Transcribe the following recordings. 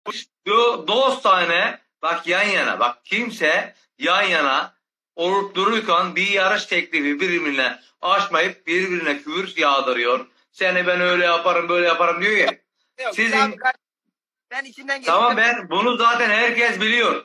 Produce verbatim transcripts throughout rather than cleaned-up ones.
Do dostane bak yan yana bak kimse yan yana olup dururken bir yarış teklifi birbirine aşmayıp birbirine küfür yağdırıyor. Seni ben öyle yaparım böyle yaparım diyor ya. Yok, Sizin abi, ben içinden geçtim. tamam ben bunu zaten herkes biliyor.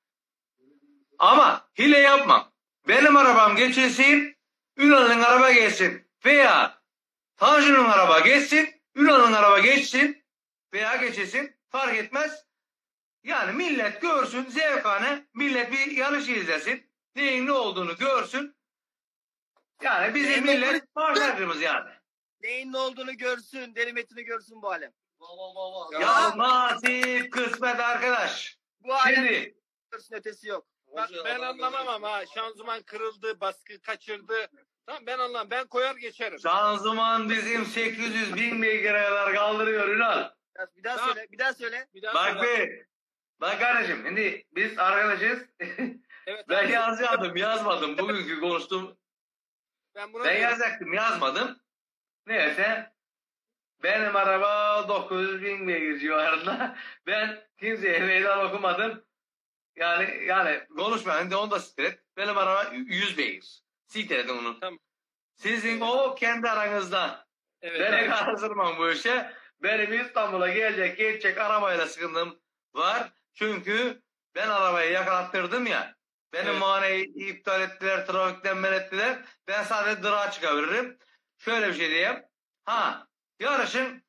Ama hile yapmam. Benim arabam geçilsin, Ünal'ın araba geçsin. Veya Tanju'nun araba geçsin, Ünal'ın araba geçsin veya geçilsin. Fark etmez. Yani millet görsün, zevkane, millet bir yarışı izlesin. Neyin ne olduğunu görsün. Yani bizim Neyin millet olduğunu- partnerimiz yani. Neyin ne olduğunu görsün, deli metini görsün bu alem. Ya, Ya, nasip kısmet arkadaş. bu alem Şimdi görsün, ötesi yok. Bak ben anlamam ama şanzıman kırıldı, baskı kaçırdı. Tamam ben anlamam. Ben koyar geçerim. şanzıman bizim sekiz yüz bin beygire kadar kaldırıyor Ünal. Biraz- Bir daha Tamam. söyle, bir daha söyle. Bir daha Bak söyle. be. Bak kardeşim şimdi biz arkadaşız. Evet, Ben abi. yazacaktım yazmadım. Bugünkü konuştum. Ben buna Ben diyorum. yazacaktım yazmadım. Neyse. Benim araba dokuz yüz bin beygir civarında. Ben kimseye meydan okumadım. Yani yani konuşmayın de onu da siktir et. Benim araba yüz beygir. Siktir edin onu. Tamam. Sizin o kendi aranızda. Evet, Beni abi. karıştırmam bu işe. Benim İstanbul'a gelecek geçecek arabayla sıkıntım var. Çünkü ben arabayı yakalattırdım ya. Benim Evet. muayeneyi iptal ettiler, trafikten men ettiler. Ben sadece dırağa çıkabilirim. Şöyle bir şey diyeyim. Ha, yarışın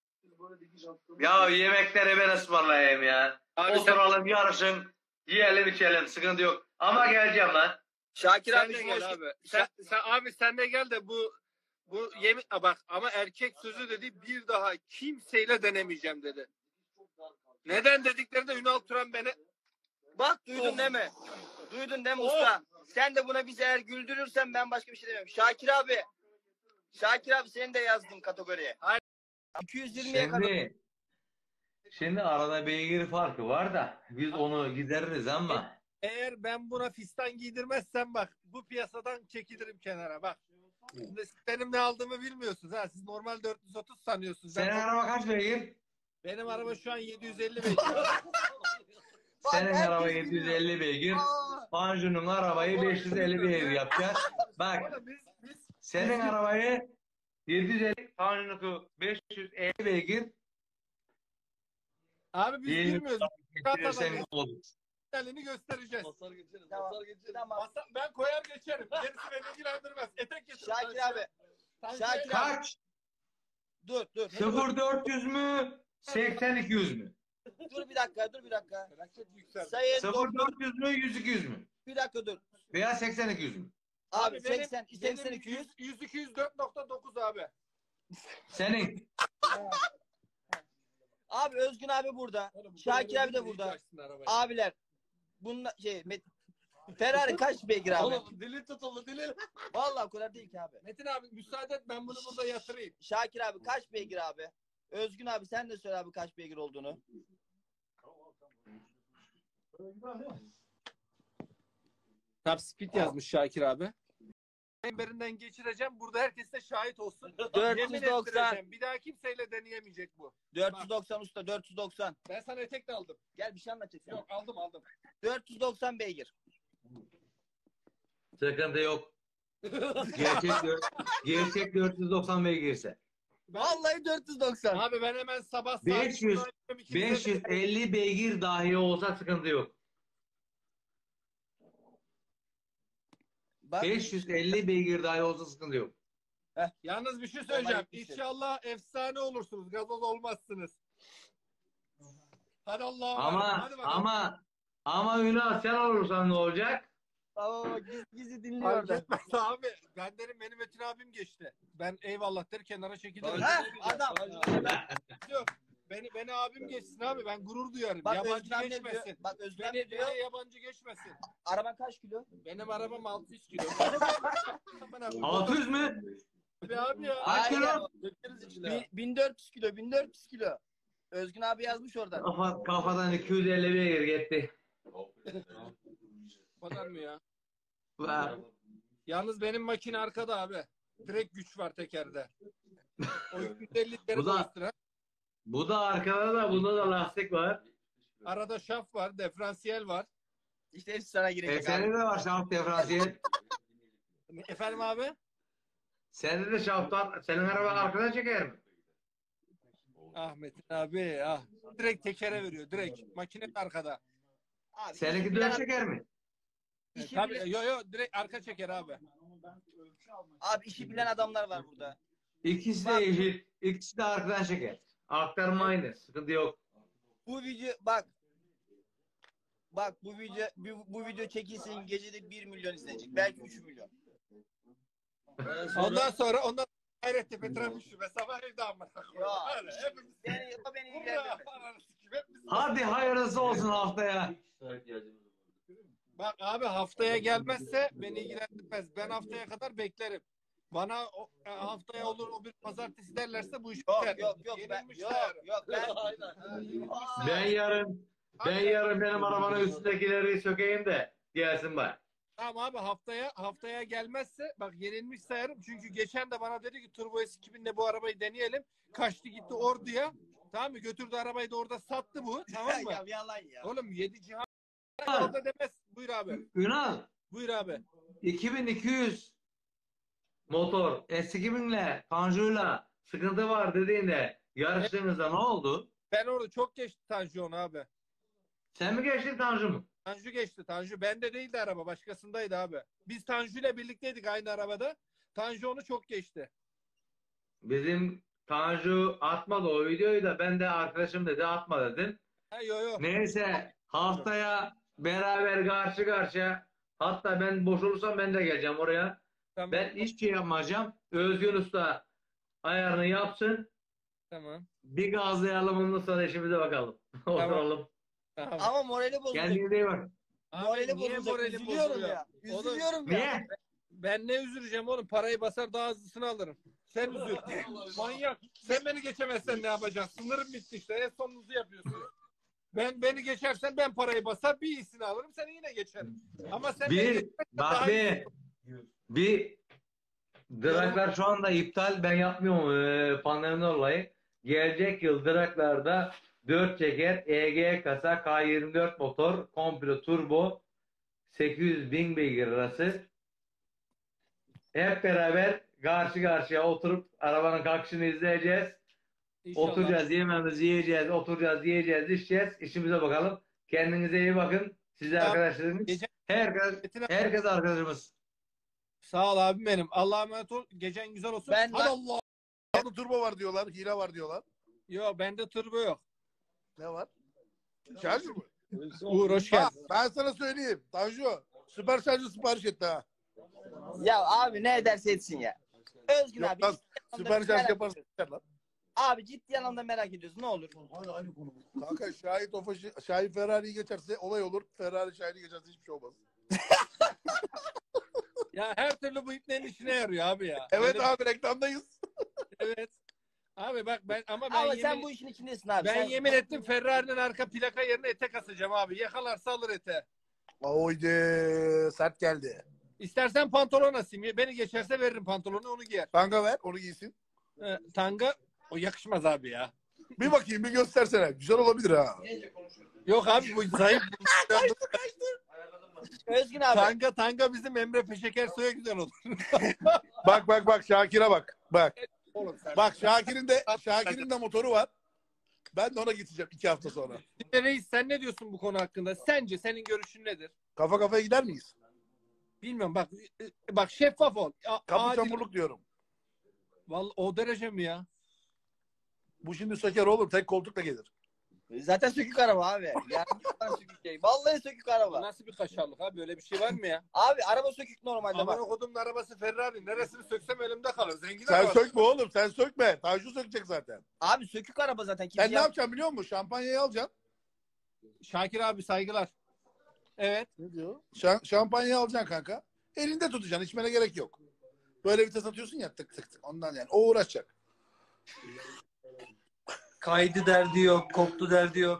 ya yemekleri ben ısmarlayayım ya. Abi sen, Oturalım yarışın, yiyelim içelim, sıkıntı yok. Ama geleceğim lan. Şakir sen abi de şu gel hoş- abi. Sen, sen, abi sen de gel de bu bu yemin Aa, bak ama erkek sözü dedi bir daha kimseyle denemeyeceğim dedi. Neden dediklerinde Ünal Turan beni Bak duydun değil mi? Duydun değil mi Oh. usta? Sen de buna bizi eğer güldürürsen ben başka bir şey demiyorum. Şakir abi. Şakir abi seni de yazdım kategoriye. Hayır. iki yüz yirmiye kadar. Şimdi, şimdi arada beygir farkı var da biz onu gideririz ama eğer ben buna fistan giydirmezsem bak bu piyasadan çekilirim kenara bak. Şimdi benim ne aldığımı bilmiyorsunuz ha. Siz normal dört yüz otuz sanıyorsunuz. senin Ben, araba kaç beygir? benim araba şu an yedi yüz elli beygir. Senin herkes araba biliyor. yedi yüz elli beygir. Aa, Panju'nun arabayı beş yüz elli beygir yapacağız. Bak Oğlum biz, biz senin arabayı yedi yüz elli, Panju'nunku beş yüz elli beygir. abi biz Yeni- bilmiyoruz. Getirirsen olur. Elini göstereceğiz. Basar geçeriz, Tamam. basar geçeriz. tamam. Masa- ben koyar geçerim. Gerisi beni ilgilendirmez. Etek getir. Şakir abi. Tanju- Şakir abi. Kaç? Dur dur. sıfır dört yüz mü? seksen iki yüz mü? Dur bir dakika dur bir dakika. Felaket yükseldi. Sayın sıfır dört yüz mü? yüz iki yüz mü? bir dakika dur. Veya seksen iki yüz mü? Abi benim- seksen benim seksen iki yüz. yüz iki yüz dört nokta dokuz abi. Senin. Abi Özgün abi burada. Oğlum, bu Şakir kadar abi de iyice burada. açsın arabayı. Abiler. Bununla şey Met Ferrari kaç beygir abi? Oğlum dili tutuldu dili. Vallahi o kadar değil ki abi. Metin abi müsaade et ben bunu burada yatırayım. Şakir abi kaç beygir abi? Özgün abi sen de söyle abi kaç beygir olduğunu. Top speed yazmış Şakir abi. Emberinden geçireceğim. Burada herkes de şahit olsun. dört Yemin yüz doksan. ettireceğim. Bir daha kimseyle deneyemeyecek bu. dört yüz doksan usta dört yüz doksan. Ben sana etek de aldım. Gel bir şey anlatacaksın. Yok aldım aldım. dört yüz doksan beygir. Sıkıntı yok. Gerçek, dört- gerçek dört yüz doksan beygirse. Vallahi dört yüz doksan. Abi ben hemen sabah saat beş yüz, şuradan ikimize de- beş yüz elli beygir dahi olsa sıkıntı yok. Bak beş yüz elli beygir dahi olsa sıkıntı yok. Yalnız bir şey söyleyeceğim. Vallahi bir şey. İnşallah efsane olursunuz. Gazoz olmazsınız. Hadi Allah'a emanet. Ama Hadi bakalım. ama ama Ünal sen olursan ne olacak? baba gizli gizli dinliyor Fark orada. etmez abi. Ben derim benim Metin abim geçti. Ben eyvallah der kenara çekilirim. Ha adam. Yok. Beni, beni abim geçsin abi. Ben gurur duyarım. Bak yabancı Özgün abi ne diyor? geçmesin. Bak Özgün abi Beni, ne diyor? beni yabancı geçmesin. Araban kaç kilo? Benim arabam altı yüz kilo. Aman abi. altı yüz mü? Abi, abi ya. Kaç Aynen. kilo? Dökeriz içine. Bin- bin dört yüz kilo, bin dört yüz kilo. Özgün abi yazmış oradan. Kafa, kafadan iki yüz elli beygir gitti. O kadar mı ya? Var. Yalnız benim makine arkada abi. Direkt güç var tekerde. O iki yüz elli Bu da- üstüne. Bu da arkada da bunda da lastik var. Arada şaf var, diferansiyel var. İşte hepsi sana E girecek abi. sende de var şaft diferansiyel. Efendim abi? Sende de şaft var. Senin araba arkadan çeker mi? Ahmet abi ah. Direkt tekere veriyor direkt. Makine arkada. Abi, Seninki işi dört bilen, çeker mi? işi Tabii bilen- yo yo direkt arka çeker abi. abi işi bilen adamlar var burada. İkisi de Bak. yeşil. İkisi de arkadan çeker. Aktarma aynı. Sıkıntı yok. Bu video bak. Bak bu video bu, bu video çekilsin gecede bir milyon izlenecek. Belki üç milyon. Ondan sonra ondan Hayrettepe trafik şube sabah evde amına koyayım. Ya. Öyle, hepimiz- Yani o beni Hurra, ilgilendirmez. ananı sikeyim, hepimiz- Hadi hayırlısı olsun haftaya. Bak abi haftaya gelmezse beni ilgilendirmez. Ben haftaya kadar beklerim. Bana o, e, haftaya olur o bir pazartesi derlerse bu iş Yok biter. yok yok ben Yenilmiş yok sayarım. yok ben Ha, yenilmiş Ben sayarım. yarın ben yarın benim arabanın üstündekileri sökeyim de gelsin bak. Tamam abi haftaya haftaya gelmezse bak yenilmiş sayarım. Çünkü geçen de bana dedi ki Turbo S iki binle bu arabayı deneyelim. Kaçtı gitti Ordu'ya. Tamam mı? Götürdü arabayı da orada sattı bu. Tamam mı? ya yalan ya. Oğlum yedi cihan orada demez. Buyur abi. Ünal Buyur abi. iki bin iki yüz motor S iki binle Tanju'yla sıkıntı var dediğinde yarıştığınızda ne oldu? Ben orada çok geçti Tanju abi. Sen mi geçtin Tanju mu? Tanju geçti. Tanju bende değildi araba. Başkasındaydı abi. Biz Tanju ile birlikteydik aynı arabada. Tanju onu çok geçti. Bizim Tanju atmadı o videoyu da ben de arkadaşım dedi atma dedim. Ha yo yo. Neyse haftaya beraber karşı karşıya hatta ben boş olursam ben de geleceğim oraya. Tamam. Ben hiçbir şey yapmayacağım. Özgün Usta ayarını yapsın. Tamam. Bir gazlayalım ondan sonra işimize bakalım. Oturalım. Tamam. Ama morali bozulacak. Kendinize iyi bakın. Abi Morali niye bozulacak. moralim Üzülüyorum bozuluyor? ya. Oğlum, Üzülüyorum ya. Niye? Ben ne üzüleceğim oğlum? Parayı basar daha hızlısını alırım. Sen üzül. Manyak. Sen beni geçemezsen ne yapacaksın? Sınırım bitti işte. En sonunuzu yapıyorsun. Ben beni geçersen ben parayı basar bir iyisini alırım. Seni yine geçerim. Ama sen beni Bir geçersen bak daha bir bir Draklar şu anda iptal. Ben yapmıyorum e, pandemiden dolayı. Gelecek yıl Draklar'da dört çeker E G kasa K yirmi dört motor komple turbo sekiz yüz bin beygir arası. Hep beraber karşı karşıya oturup arabanın kalkışını izleyeceğiz. İnşallah. Oturacağız, yemeğimizi yiyeceğiz, oturacağız, yiyeceğiz, içeceğiz. İşimize bakalım. Kendinize iyi bakın. Size Tamam. arkadaşlarımız. Gece- Herkes, Metin abi, herkes arkadaşımız. Sağ ol abim benim. Allah'a emanet ol. Gecen güzel olsun. Ben- Hadi Allah. Orada turbo var diyorlar. Hile var diyorlar. Yo bende turbo yok. Ne var? Şarj mı? Uğur hoş Ha, geldin. ben sana söyleyeyim. Tanju. Süper şarjı sipariş etti ha. Ya abi ne ederse etsin ya. Özgün Yok abi. lan, ciddi anlamda süper şarj merak yaparsın. ediyoruz. Lan. Abi ciddi anlamda merak ediyoruz. Ne olur. Kanka Şahit Ofaş'ı, Şahit Ferrari'yi geçerse olay olur. Ferrari Şahit'i geçerse hiçbir şey olmaz. Ya her türlü bu iplerin işine yarıyor abi ya. Evet Böyle- abi reklamdayız. Evet. Abi bak ben ama ben Ama yemin, sen bu işin içindesin abi. ben Sen- yemin ettim Ferrari'nin arka plaka yerine ete kasacağım abi. Yakalarsa alır ete. Oydi sert geldi. İstersen pantolon asayım. Beni geçerse veririm pantolonu onu giyer. Kanka ver onu giysin. Ee, tanga o yakışmaz abi ya. Bir bakayım bir göstersene. Güzel olabilir ha. Yok abi bu zayıf. Özgün abi. tanga tanga bizim Emre Peşekersoy'a güzel olur. Bak bak bak Şakir'e bak. Bak. Oğlum sen- Bak Şakir'in de Şakir'in de motoru var. Ben de ona gideceğim iki hafta sonra. Şimdi reis sen ne diyorsun bu konu hakkında? Sence senin görüşün nedir? Kafa kafaya gider miyiz? Bilmiyorum bak bak şeffaf ol. A- Kapı adil- çamurluk diyorum. Vallahi o derece mi ya? Bu şimdi söker oğlum. Tek koltukla gelir. Zaten sökük araba abi. Yani sökük şey. Vallahi sökük Bu araba. nasıl bir kaşarlık abi? Böyle bir şey var mı ya? Abi araba sökük normalde Aman bak. okuduğumun arabası Ferrari. Neresini söksem elimde kalır. Zengin Sen arabası. sökme oğlum. Sen sökme. Tanju sökecek zaten. Abi sökük araba zaten. Sen Kimse ne yap- yapacaksın biliyor musun? Şampanyayı alacaksın. Şakir abi saygılar. Evet. Ne diyor? Şa şampanyayı alacaksın kanka. Elinde tutacaksın. İçmene gerek yok. Böyle vites atıyorsun ya tık tık tık. Ondan yani. O uğraşacak. Kaydı derdi yok, koptu derdi yok.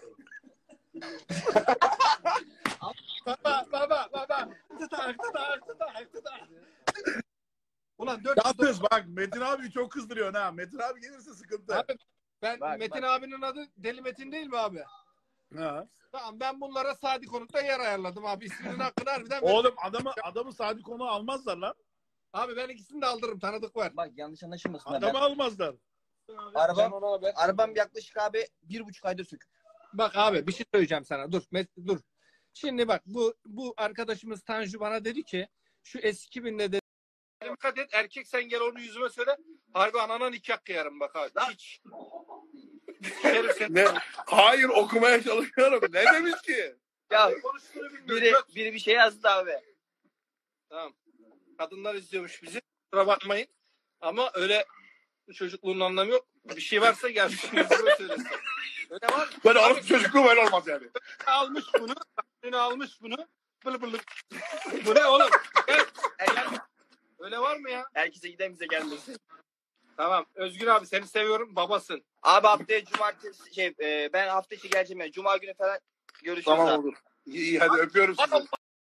Baba baba baba. Tıtak tıtak tıtak tıtak. Ulan dört Ne yapıyoruz bak. Metin abi çok kızdırıyorsun ha. Metin abi gelirse sıkıntı. Abi, ben Bak, Metin bak. abinin adı Deli Metin değil mi abi? Ha. Tamam ben bunlara Sadi Konuk'ta yer ayarladım abi. İsminin hakkını harbiden Oğlum adamı adamı Sadi konuğu almazlar lan. Abi ben ikisini de aldırırım, tanıdık var. Bak yanlış anlaşılmasın. Adamı Ben, almazlar. arabam, arabam yaklaşık abi bir buçuk aydır sökük. Bak abi bir şey söyleyeceğim sana. Dur Met- dur. Şimdi bak bu bu arkadaşımız Tanju bana dedi ki şu S iki binde dedi. Dikkat et, erkek sen gel onu yüzüme söyle. Harbi anana nikah kıyarım bak abi. Hiç. Şerif sen. Ne? Hayır okumaya çalışıyorum. Ne demiş ki? Ya Konuştuğunu bilmiyorum. biri, Göt. biri bir şey yazdı abi. Tamam. Kadınlar izliyormuş bizi. Kusura bakmayın. Ama öyle çocukluğun anlamı yok. Bir şey varsa gelsin yüzüme söylesin. Öyle var. Böyle alıp çocukluğu böyle olmaz yani. Almış bunu. Ünü almış bunu. Bılı bılı. Bu ne oğlum? Gel. Gel. Öyle var mı ya? Herkese giden bize gelmesin. Tamam. Özgür abi seni seviyorum. Babasın. Abi haftaya cumartesi şey e, ben hafta içi geleceğim ya. Cuma günü falan görüşürüz Tamam abi. olur. İyi, iyi hadi öpüyorum sizi.